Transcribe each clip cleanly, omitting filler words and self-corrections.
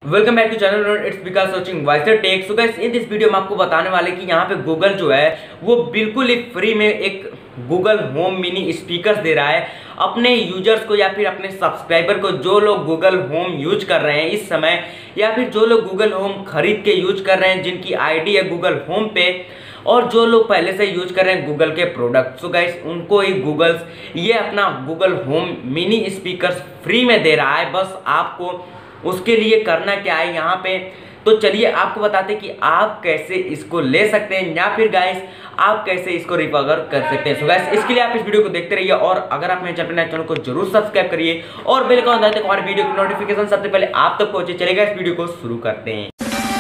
Welcome back to channel it's because watching wiser tech. So guys in this video में आपको बताने वाले कि यहाँ पे गूगल जो है वो बिल्कुल ही फ्री में एक गूगल होम मिनी स्पीकर दे रहा है अपने यूजर्स को या फिर अपने सब्सक्राइबर को, जो लोग गूगल होम यूज कर रहे हैं इस समय, या फिर जो लोग गूगल होम खरीद के यूज कर रहे हैं जिनकी आईडी है गूगल होम पे, और जो लोग पहले से यूज कर रहे हैं गूगल के प्रोडक्ट। सो गाइस उनको ही गूगल ये अपना Google home mini speaker free में दे रहा है। बस आपको उसके लिए करना क्या है यहाँ पे, तो चलिए आपको बताते हैं कि आप कैसे इसको ले सकते हैं या फिर गाइस आप कैसे इसको रिकवर कर सकते हैं। सो गाइस इसके लिए आप इस वीडियो को देखते रहिए, और अगर आप मेरे चैनल को जरूर सब्सक्राइब करिए और बेल आइकन दबाइए हमारे वीडियो की नोटिफिकेशन सबसे पहले आप तक पहुंचे। चलेगा इस वीडियो को शुरू करते हैं।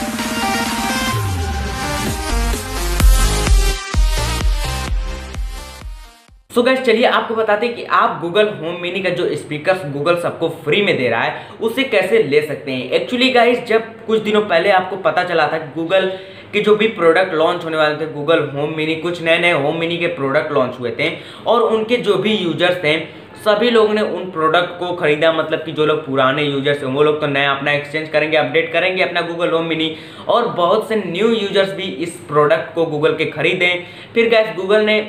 सो गाइस चलिए आपको बताते हैं कि आप गूगल होम मिनी का जो स्पीकर गूगल सबको फ्री में दे रहा है उसे कैसे ले सकते हैं। एक्चुअली गाइस जब कुछ दिनों पहले आपको पता चला था कि गूगल के जो भी प्रोडक्ट लॉन्च होने वाले थे गूगल होम मिनी, कुछ नए नए होम मिनी के प्रोडक्ट लॉन्च हुए थे और उनके जो भी यूजर्स थे सभी लोगों ने उन प्रोडक्ट को खरीदा। मतलब कि जो लोग पुराने यूजर्स हैं वो लोग तो नया अपना एक्सचेंज करेंगे, अपडेट करेंगे अपना गूगल होम मिनी, और बहुत से न्यू यूजर्स भी इस प्रोडक्ट को गूगल के खरीदें। फिर गाइस गूगल ने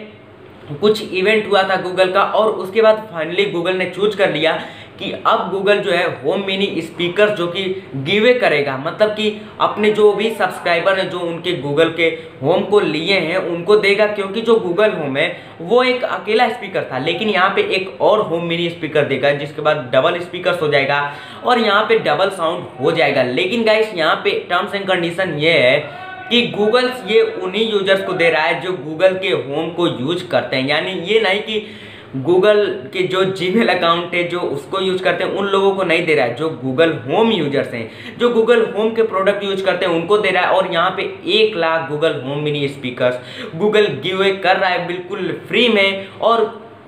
कुछ इवेंट हुआ था गूगल का, और उसके बाद फाइनली गूगल ने चूज कर लिया कि अब गूगल जो है होम मिनी स्पीकर जो कि गिवे करेगा, मतलब कि अपने जो भी सब्सक्राइबर हैं जो उनके गूगल के होम को लिए हैं उनको देगा। क्योंकि जो गूगल होम है वो एक अकेला स्पीकर था, लेकिन यहाँ पे एक और होम मिनी स्पीकर देगा जिसके बाद डबल स्पीकर हो जाएगा और यहाँ पे डबल साउंड हो जाएगा। लेकिन गाइस यहाँ पे टर्म्स एंड कंडीशन ये है कि गूगल ये उन्हीं यूजर्स को दे रहा है जो गूगल के होम को यूज करते हैं। यानी ये नहीं कि गूगल के जो जीमेल अकाउंट है जो उसको यूज करते हैं उन लोगों को नहीं दे रहा है, जो गूगल होम यूजर्स हैं जो गूगल होम के प्रोडक्ट यूज करते हैं उनको दे रहा है। और यहाँ पे 1 lakh Google home mini speakers Google give कर रहा है बिल्कुल फ्री में, और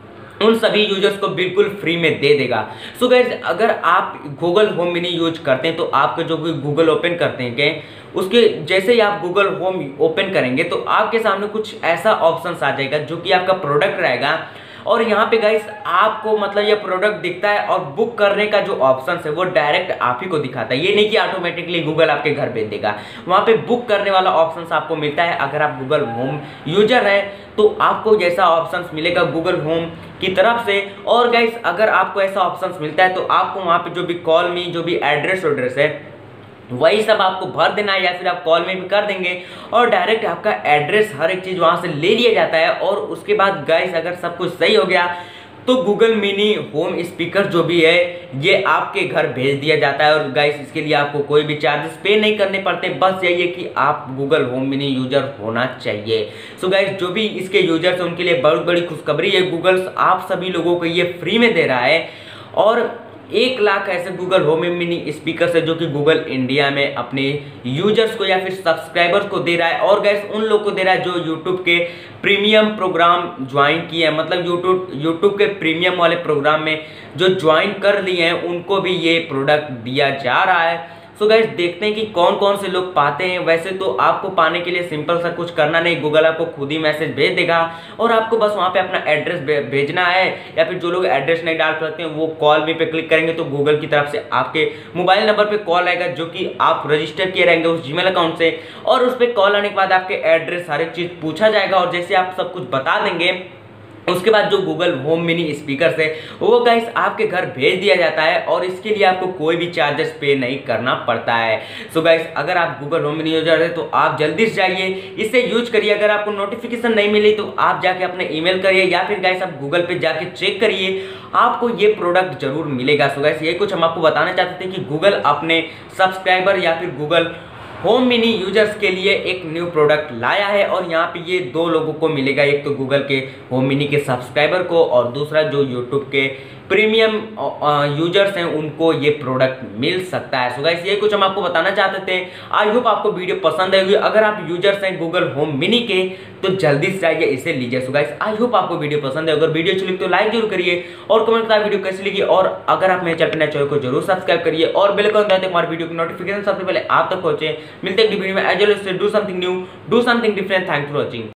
उन सभी यूजर्स को बिल्कुल फ्री में दे देगा। सो गाइस अगर आप गूगल होम मिनी यूज करते हैं तो आपके जो गूगल ओपन करते हैं उसके जैसे ही आप गूगल होम ओपन करेंगे तो आपके सामने कुछ ऐसा ऑप्शंस आ जाएगा जो कि आपका प्रोडक्ट रहेगा। और यहाँ पे गाइस आपको मतलब ये प्रोडक्ट दिखता है और बुक करने का जो ऑप्शन है वो डायरेक्ट आप ही को दिखाता है। ये नहीं कि ऑटोमेटिकली गूगल आपके घर भेज देगा, वहाँ पे बुक करने वाला ऑप्शन आपको मिलता है। अगर आप गूगल होम यूजर है तो आपको जैसा ऑप्शन मिलेगा गूगल होम की तरफ से। और गाइस अगर आपको ऐसा ऑप्शन मिलता है तो आपको वहाँ पे जो भी कॉल मी जो भी एड्रेस है वही सब आपको भर देना है, या फिर आप कॉल में भी कर देंगे और डायरेक्ट आपका एड्रेस हर एक चीज़ वहाँ से ले लिया जाता है। और उसके बाद गाइस अगर सब कुछ सही हो गया तो गूगल मिनी होम स्पीकर जो भी है ये आपके घर भेज दिया जाता है। और गाइस इसके लिए आपको कोई भी चार्जेस पे नहीं करने पड़ते, बस यही है कि आप गूगल होम मिनी यूजर होना चाहिए। सो गाइस जो भी इसके यूजर्स हैं उनके लिए बहुत बड़ी खुशखबरी है, गूगल आप सभी लोगों को ये फ्री में दे रहा है। और 1 लाख ऐसे गूगल होम मिनी स्पीकर है जो कि गूगल इंडिया में अपने यूजर्स को या फिर सब्सक्राइबर्स को दे रहा है। और गाइस उन लोग को दे रहा है जो यूट्यूब के प्रीमियम प्रोग्राम ज्वाइन किए हैं, मतलब यूट्यूब के प्रीमियम वाले प्रोग्राम में जो ज्वाइन कर लिए हैं उनको भी ये प्रोडक्ट दिया जा रहा है। सो गाइस देखते हैं कि कौन कौन से लोग पाते हैं। वैसे तो आपको पाने के लिए सिंपल सा कुछ करना नहीं, गूगल आपको खुद ही मैसेज भेज देगा और आपको बस वहाँ पे अपना एड्रेस भेजना है, या फिर जो लोग एड्रेस नहीं डाल सकते हैं वो कॉल मी पे क्लिक करेंगे तो गूगल की तरफ से आपके मोबाइल नंबर पे कॉल आएगा जो कि आप रजिस्टर किए रहेंगे उस जीमेल अकाउंट से, और उस पर कॉल आने के बाद आपके एड्रेस हर एक चीज़ पूछा जाएगा। और जैसे आप सब कुछ बता देंगे उसके बाद जो गूगल होम मिनी स्पीकर है वो गाइस आपके घर भेज दिया जाता है, और इसके लिए आपको कोई भी चार्जेस पे नहीं करना पड़ता है। सो गाइस अगर आप गूगल होम मिनी यूजर है तो आप जल्दी से जाइए इसे यूज करिए। अगर आपको नोटिफिकेशन नहीं मिली तो आप जाके अपने ईमेल करिए, या फिर गाइस आप गूगल पे जाके चेक करिए, आपको ये प्रोडक्ट जरूर मिलेगा। सो गाइस ये कुछ हम आपको बताना चाहते थे कि गूगल अपने सब्सक्राइबर या फिर गूगल होम मिनी यूजर्स के लिए एक न्यू प्रोडक्ट लाया है, और यहाँ पे ये 2 लोगों को मिलेगा, एक तो गूगल के होम मिनी के सब्सक्राइबर को और दूसरा जो यूट्यूब के प्रीमियम यूजर्स हैं उनको ये प्रोडक्ट मिल सकता है। सो गाइस ये कुछ हम आपको बताना चाहते थे। आई होप आपको वीडियो पसंद आएगी। अगर आप यूजर्स हैं गूगल होम मिनी के तो जल्दी से जाइए इसे लीजिए। सो गाइस आई होप आपको वीडियो पसंद है। अगर वीडियो अच्छी लगी तो लाइक जरूर करिए और कमेंट करिए वीडियो कैसी लगी, और अगर आप मेरे चैनल को जरूर सब्सक्राइब करिए और बेल आइकन दबाइए हमारे वीडियो की नोटिफिकेशन सबसे पहले आप तक पहुंचे। मिलते हैं वीडियो में, as always do something new, do something different. Thanks for watching.